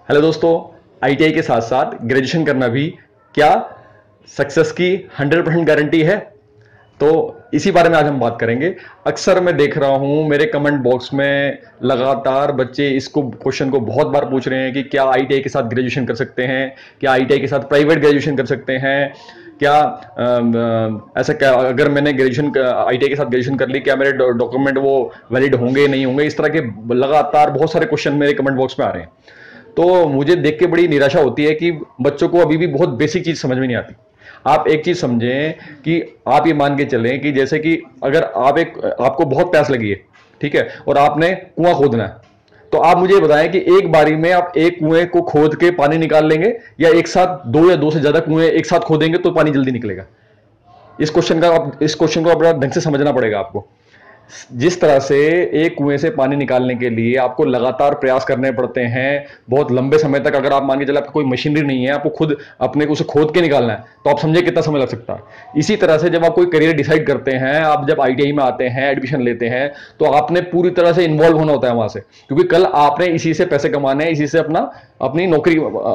Hello दोस्तों, ITI के साथ साथ ग्रेजुएशन करना भी क्या सक्सेस की 100% गारंटी है? तो इसी बारे में आज हम बात करेंगे। अक्सर मैं देख रहा हूं मेरे कमेंट बॉक्स में लगातार बच्चे इसको क्वेश्चन को बहुत बार पूछ रहे हैं कि क्या आईटीआई के साथ ग्रेजुएशन कर सकते हैं, क्या आईटीआई के साथ प्राइवेट ग्रेजुएशन कर सकते हैं, क्या ऐसा क्या अगर मैंने ग्रेजुएशन आईटीआई के साथ ग्रेजुएशन कर ली क्या मेरे डॉक्यूमेंट वो वैलिड होंगे नहीं होंगे। इस तरह के लगातार बहुत सारे क्वेश्चन मेरे कमेंट बॉक्स में आ रहे हैं। तो मुझे देख के बड़ी निराशा होती है कि बच्चों को अभी भी बहुत बेसिक चीज समझ में नहीं आती। आप एक चीज समझें कि आप ये मान के चलें कि जैसे कि अगर आपको बहुत प्यास लगी है, ठीक है, और आपने कुआं खोदना है, तो आप मुझे बताएं कि एक बारी में आप एक कुएं को खोद के पानी निकाल लेंगे या एक साथ दो या दो से ज्यादा कुएं एक साथ खोदेंगे तो पानी जल्दी निकलेगा? इस क्वेश्चन को अपना ढंग से समझना पड़ेगा आपको। जिस तरह से एक कुएं से पानी निकालने के लिए आपको लगातार प्रयास करने पड़ते हैं बहुत लंबे समय तक, अगर आप मान के चले आपको कोई मशीनरी नहीं है, आपको खुद अपने को उसे खोद के निकालना है, तो आप समझे कितना समय लग सकता है। इसी तरह से जब आप कोई करियर डिसाइड करते हैं, आप जब आईटीआई में आते हैं, एडमिशन लेते हैं, तो आपने पूरी तरह से इन्वॉल्व होना होता है वहां से, क्योंकि कल आपने इसी से पैसे कमाने हैं, इसी से अपनी नौकरी,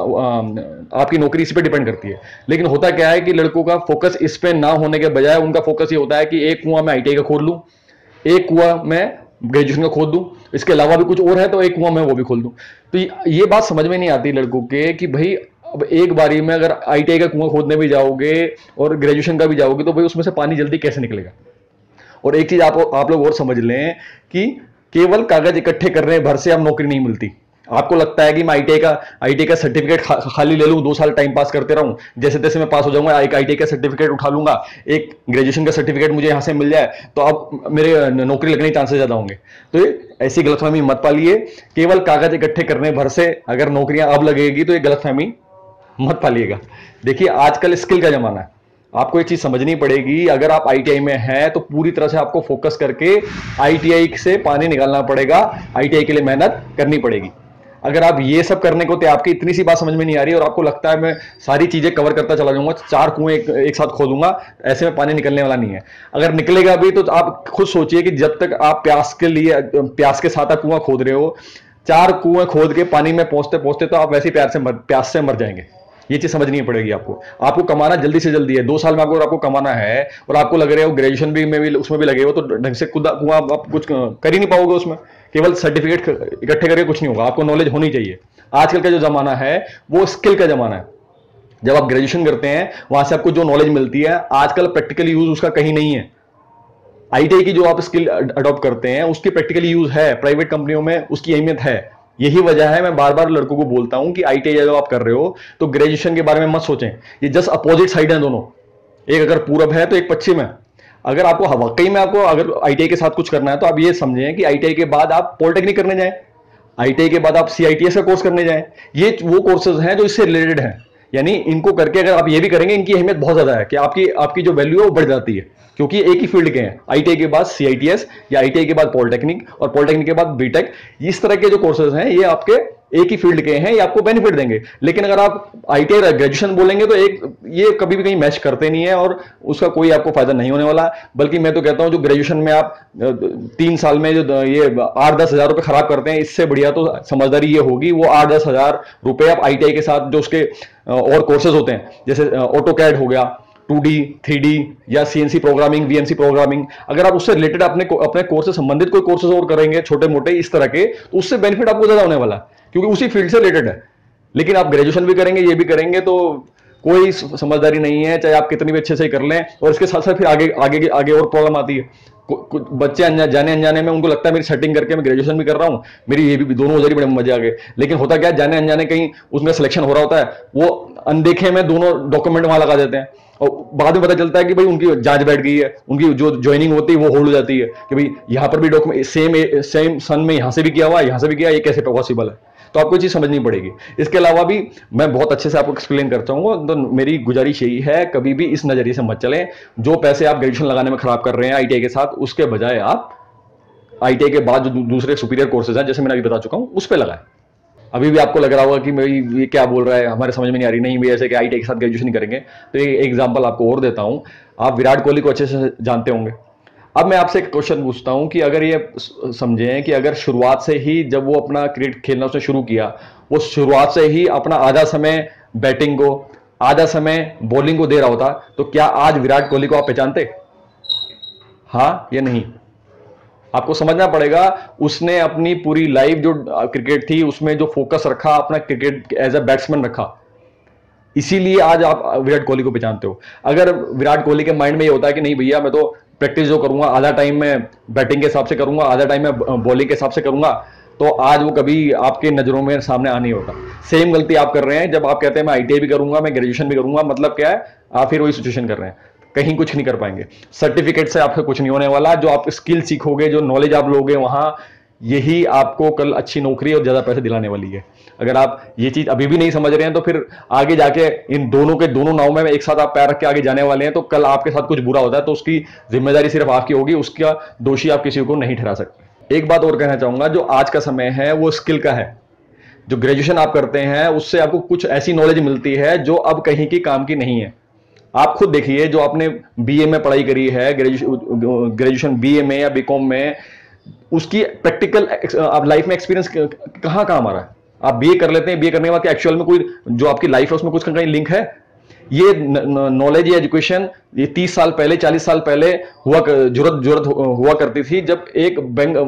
आपकी नौकरी इसी पे डिपेंड करती है। लेकिन होता क्या है कि लड़कों का फोकस इस पे ना होने के बजाय उनका फोकस ये होता है कि एक कुआं मैं आईटीआई का खोद लूं, एक कुआं मैं ग्रेजुएशन का खोद दूं, इसके अलावा भी कुछ और है तो एक कुआं मैं वो भी खोल दूं। तो ये बात समझ में नहीं आती लड़कों के कि भाई अब एक बारी में अगर आईटीआई का कुआं खोदने भी जाओगे और ग्रेजुएशन का भी जाओगे तो भाई उसमें से पानी जल्दी कैसे निकलेगा? और एक चीज आप लोग और समझ लें कि केवल कागज इकट्ठे करने भर से अब नौकरी नहीं मिलती। आपको लगता है कि मैं आईटीआई का सर्टिफिकेट खाली ले लूं, 2 साल टाइम पास करते रहूं, जैसे तैसे मैं पास हो जाऊंगा, एक आईटीआई का सर्टिफिकेट उठा लूंगा, एक ग्रेजुएशन का सर्टिफिकेट मुझे यहां से मिल जाए तो अब मेरे नौकरी लगने के चांसेस ज्यादा होंगे। तो ऐसी गलतफहमी मत पालिए। केवल कागज इकट्ठे करने भर से अगर नौकरियां अब लगेगी तो ये गलतफहमी मत पालिएगा। देखिए, आजकल स्किल का जमाना है, आपको ये चीज समझनी पड़ेगी। अगर आप आईटीआई में हैं तो पूरी तरह से आपको फोकस करके आईटीआई से पानी निकालना पड़ेगा, आईटीआई के लिए मेहनत करनी पड़ेगी। अगर आप ये सब करने को तो आपकी इतनी सी बात समझ में नहीं आ रही और आपको लगता है मैं सारी चीजें कवर करता चला जाऊंगा, 4 कुएं एक साथ खोदूंगा, ऐसे में पानी निकलने वाला नहीं है। अगर निकलेगा भी तो आप खुद सोचिए कि जब तक आप प्यास के साथ आप कुआं खोद रहे हो, 4 कुएं खोद के पानी में पहुंचते पहुंचते तो आप वैसे प्यास से मर जाएंगे। ये चीज समझनी पड़ेगी आपको कमाना जल्दी से जल्दी है। 2 साल में आपको कमाना है और आपको लग रहे हो ग्रेजुएशन भी में भी उसमें भी लगे हो तो ढंग से कुआं आप कुछ कर ही नहीं पाओगे। उसमें केवल सर्टिफिकेट इकट्ठे करके कुछ नहीं होगा, आपको नॉलेज होनी चाहिए। आजकल का जो जमाना है वो स्किल का जमाना है। जब आप ग्रेजुएशन करते हैं वहां से आपको जो नॉलेज मिलती है, आजकल प्रैक्टिकल यूज उसका कहीं नहीं है। आईटीआई की जो आप स्किल अडॉप्ट करते हैं उसकी प्रैक्टिकल यूज है, प्राइवेट कंपनियों में उसकी अहमियत है। यही वजह है मैं बार बार लड़कों को बोलता हूं कि आईटीआई जब आप कर रहे हो तो ग्रेजुएशन के बारे में मत सोचें। ये जस्ट अपोजिट साइड है दोनों, एक अगर पूरब है तो एक पश्चिम है। अगर आपको वाकई में अगर आईटीआई के साथ कुछ करना है तो आप ये समझें कि आईटीआई के बाद आप पॉलिटेक्निक करने जाएं, आईटीआई के बाद आप सीआईटीएस का कोर्स करने जाएं। ये वो कोर्सेज हैं जो इससे रिलेटेड हैं। यानी इनको करके अगर आप ये भी करेंगे, इनकी अहमियत बहुत ज्यादा है कि आपकी जो वैल्यू है वो बढ़ जाती है, क्योंकि एक ही फील्ड के हैं। आईटीआई के बाद सीआईटीएस या आईटीआई के बाद पॉलिटेक्निक और पॉलिटेक्निक के बाद बीटेक, इस तरह के जो कोर्सेज हैं ये आपके एक ही फील्ड के हैं, ये आपको बेनिफिट देंगे। लेकिन अगर आप आईटीआई ग्रेजुएशन बोलेंगे तो ये कभी भी कहीं मैच करते नहीं है और उसका कोई आपको फायदा नहीं होने वाला। बल्कि मैं तो कहता हूं जो ग्रेजुएशन में आप 3 साल में जो ये 8-10 हजार रुपए खराब करते हैं, इससे बढ़िया तो समझदारी ये होगी वो 8-10 हजार रुपए आप आईटीआई के साथ जो उसके और कोर्सेज होते हैं, जैसे ऑटोकैड हो गया, 2D 3D या सीएनसी प्रोग्रामिंग, वीएनसी प्रोग्रामिंग, अगर आप उससे रिलेटेड अपने कोर्स से संबंधित कोई कोर्सेज और करेंगे छोटे मोटे इस तरह के, तो उससे बेनिफिट आपको ज्यादा होने वाला है क्योंकि उसी फील्ड से रिलेटेड है। लेकिन आप ग्रेजुएशन भी करेंगे, ये भी करेंगे तो कोई समझदारी नहीं है, चाहे आप कितनी भी अच्छे से कर लें। और इसके साथ साथ फिर आगे और प्रॉब्लम आती है। कुछ बच्चे जाने अनजाने में उनको लगता है मेरी सेटिंग करके मैं ग्रेजुएशन भी कर रहा हूं, मेरी ये भी दोनों हो जाएगी, बड़े मजे आ गए। लेकिन होता क्या है, जाने अनजाने कहीं उसमें सिलेक्शन हो रहा होता है, वो अनदेखे में दोनों डॉक्यूमेंट वहां लगा देते हैं और बाद में पता चलता है कि भाई उनकी जांच बैठ गई है, उनकी जो ज्वाइनिंग होती है वो होल्ड हो जाती है कि भाई यहां पर भी डॉक्यूमेंट सेम सन में यहां से भी किया हुआ, यहां से भी किया, ये कैसे पॉसिबल है? तो आपको चीज समझनी पड़ेगी। इसके अलावा भी मैं बहुत अच्छे से आपको एक्सप्लेन करता हूँ, तो मेरी गुजारिश यही है, कभी भी इस नजरिए से मत चलें जो पैसे आप ग्रेजुएशन लगाने में खराब कर रहे हैं आईटीआई के साथ, उसके बजाय आप आईटीआई के बाद जो दूसरे सुपीरियर कोर्सेज हैं, जैसे मैंने अभी बता चुका हूं, उस पर लगाएं। अभी भी आपको लग रहा होगा कि भाई ये क्या बोल रहा है, हमारे समझ में नहीं आ रही। नहीं, भी ऐसे कि आईटीआई के साथ ग्रेजुएशन करेंगे। तो एक एग्जांपल आपको और देता हूं। आप विराट कोहली को अच्छे से जानते होंगे। अब मैं आपसे एक क्वेश्चन पूछता हूं कि अगर ये समझें कि अगर शुरुआत से ही जब वो अपना क्रिकेट खेलना उसने शुरू किया वो शुरुआत से ही अपना आधा समय बैटिंग को, आधा समय बॉलिंग को दे रहा होता, तो क्या आज विराट कोहली को आप पहचानते? हाँ या नहीं? आपको समझना पड़ेगा, उसने अपनी पूरी लाइफ जो क्रिकेट थी उसमें जो फोकस रखा, अपना क्रिकेट एज अ बैट्समैन रखा, इसीलिए आज आप विराट कोहली को पहचानते हो। अगर विराट कोहली के माइंड में ये होता है कि नहीं भैया मैं तो प्रैक्टिस जो करूंगा आधा टाइम में बैटिंग के हिसाब से करूंगा, आधा टाइम में बॉलिंग के हिसाब से करूंगा, तो आज वो कभी आपके नजरों में सामने आ नहीं होता। सेम गलती आप कर रहे हैं जब आप कहते हैं मैं आईटीआई भी करूंगा, मैं ग्रेजुएशन भी करूंगा। मतलब क्या है, आप फिर वही सिचुएशन कर रहे हैं, कहीं कुछ नहीं कर पाएंगे। सर्टिफिकेट से आपका कुछ नहीं होने वाला। जो आप स्किल सीखोगे, जो नॉलेज आप लोगे वहां, यही आपको कल अच्छी नौकरी और ज्यादा पैसे दिलाने वाली है। अगर आप ये चीज अभी भी नहीं समझ रहे हैं तो फिर आगे जाके इन दोनों के दोनों नाव में एक साथ आप पैर रख के आगे जाने वाले हैं, तो कल आपके साथ कुछ बुरा होता है तो उसकी जिम्मेदारी सिर्फ आपकी होगी, उसका दोषी आप किसी को नहीं ठहरा सकते। एक बात और कहना चाहूंगा, जो आज का समय है वो स्किल का है। जो ग्रेजुएशन आप करते हैं उससे आपको कुछ ऐसी नॉलेज मिलती है जो अब कहीं की काम की नहीं है। आप खुद देखिए, जो आपने बीए में पढ़ाई करी है, ग्रेजुएशन बीए में या बीकॉम में, उसकी प्रैक्टिकल आप लाइफ में एक्सपीरियंस कहां काम आ रहा है? आप बीए कर लेते हैं, बीए करने के बाद एक्चुअल में कोई जो आपकी लाइफ है उसमें कुछ कहीं लिंक है? ये नॉलेज या एजुकेशन ये 30 साल पहले, 40 साल पहले जरूरत हुआ करती थी, जब एक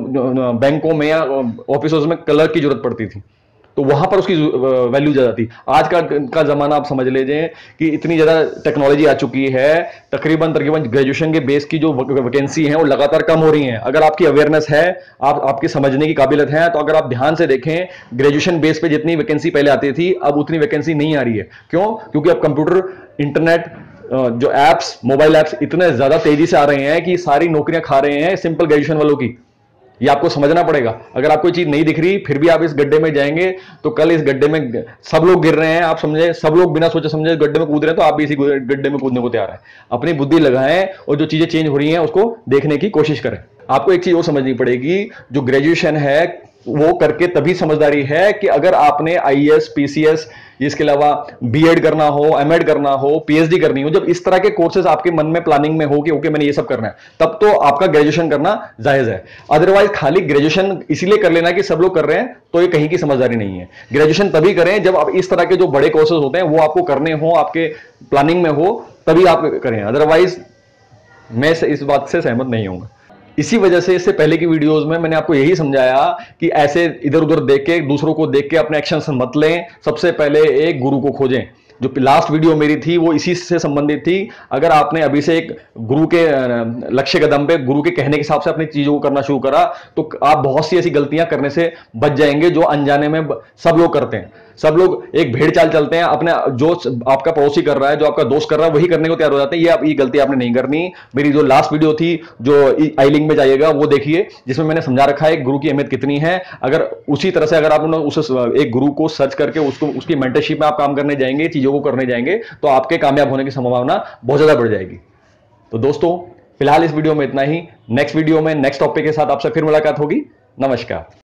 बैंकों में या ऑफिसों में क्लर्क की जरूरत पड़ती थी, तो वहां पर उसकी वैल्यू ज्यादा थी। आज का जमाना आप समझ लीजिए कि इतनी ज्यादा टेक्नोलॉजी आ चुकी है, तकरीबन ग्रेजुएशन के बेस की जो वैकेंसी है वो लगातार कम हो रही है। अगर आपकी अवेयरनेस है, आपकी समझने की काबिलियत है, तो अगर आप ध्यान से देखें, ग्रेजुएशन बेस पे जितनी वैकेंसी पहले आती थी अब उतनी वैकेंसी नहीं आ रही है। क्यों? क्योंकि अब कंप्यूटर, इंटरनेट, जो एप्स, मोबाइल एप्स इतने ज्यादा तेजी से आ रहे हैं कि सारी नौकरियां खा रहे हैं सिंपल ग्रेजुएशन वालों की। ये आपको समझना पड़ेगा। अगर आपको चीज नहीं दिख रही फिर भी आप इस गड्ढे में जाएंगे तो कल इस गड्ढे में सब लोग गिर रहे हैं, आप समझे, सब लोग बिना सोचे समझे गड्ढे में कूद रहे हैं, तो आप भी इसी गड्ढे में कूदने को तैयार हैं। अपनी बुद्धि लगाएं और जो चीजें चेंज हो रही हैं उसको देखने की कोशिश करें। आपको एक चीज और समझनी पड़ेगी, जो ग्रेजुएशन है वो करके तभी समझदारी है कि अगर आपने आईएएस, पीसीएस, इसके अलावा बीएड करना हो, एमएड करना हो, पीएचडी करनी हो, जब इस तरह के कोर्सेज आपके मन में प्लानिंग में हो कि ओके मैंने ये सब करना है, तब तो आपका ग्रेजुएशन करना जायज है। अदरवाइज खाली ग्रेजुएशन इसीलिए कर लेना कि सब लोग कर रहे हैं, तो ये कहीं की समझदारी नहीं है। ग्रेजुएशन तभी करें जब आप इस तरह के जो बड़े कोर्सेज होते हैं वो आपको करने हो, आपके प्लानिंग में हो, तभी आप करें। अदरवाइज मैं इस बात से सहमत नहीं हूं। इसी वजह से इससे पहले की वीडियोस में मैंने आपको यही समझाया कि ऐसे इधर उधर देख के, दूसरों को देख के अपने एक्शन मत लें। सबसे पहले एक गुरु को खोजें। जो लास्ट वीडियो मेरी थी वो इसी से संबंधित थी। अगर आपने अभी से एक गुरु के लक्ष्य कदम पे, गुरु के कहने के हिसाब से अपनी चीजों को करना शुरू करा, तो आप बहुत सी ऐसी गलतियां करने से बच जाएंगे जो अनजाने में सब लोग करते हैं। सब लोग एक भेड़ चाल चलते हैं, अपने जो आपका पड़ोसी कर रहा है, जो आपका दोस्त कर रहा है, वही करने को तैयार हो जाते हैं। ये गलती आपने नहीं करनी। मेरी जो लास्ट वीडियो थी, जो आई लिंक में जाइएगा, वो देखिए, जिसमें मैंने समझा रखा है गुरु की अहमियत कितनी है। अगर उसी तरह से अगर आप उस एक गुरु को सर्च करके उसकी मेंटरशिप में आप काम करने जाएंगे, चीजों को करने जाएंगे, तो आपके कामयाब होने की संभावना बहुत ज्यादा बढ़ जाएगी। तो दोस्तों, फिलहाल इस वीडियो में इतना ही। नेक्स्ट वीडियो में नेक्स्ट टॉपिक के साथ आपसे फिर मुलाकात होगी। नमस्कार।